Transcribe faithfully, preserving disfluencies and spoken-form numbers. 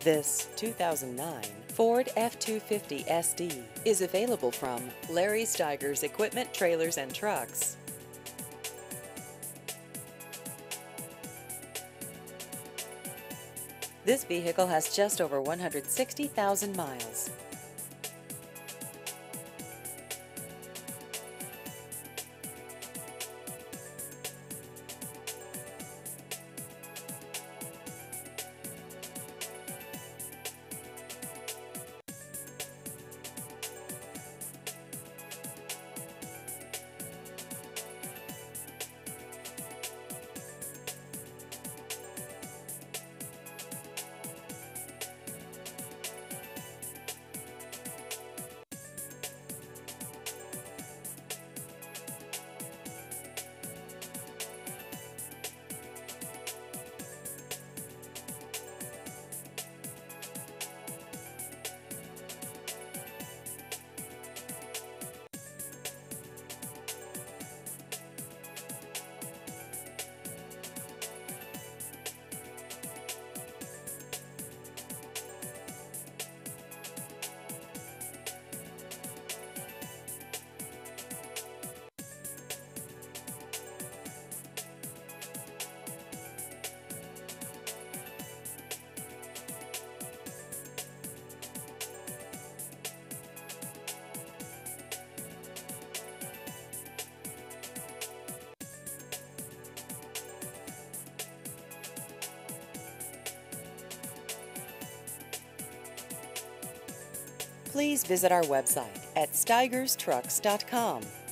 This two thousand nine Ford F two fifty S D is available from Larry Stigers Equipment, Trailers, and Trucks. This vehicle has just over one hundred sixty thousand miles. Please visit our website at stigers trucks dot com.